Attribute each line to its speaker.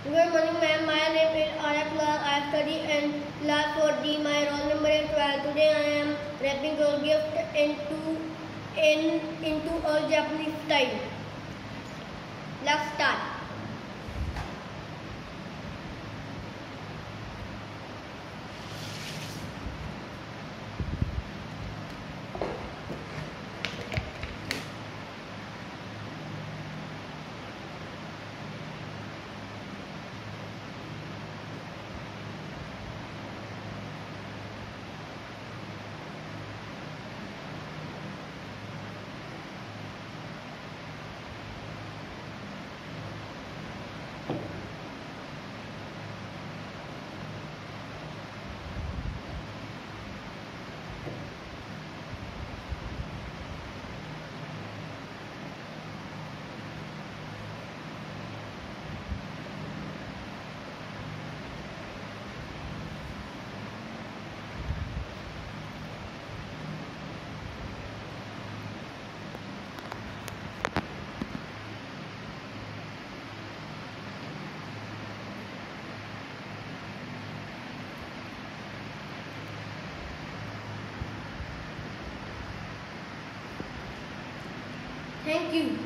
Speaker 1: Good morning, ma'am. My name is Arya Clark. I study in class 4D. My roll number is 12. Today I am wrapping your gift into a Japanese style. Let's start. Thank you.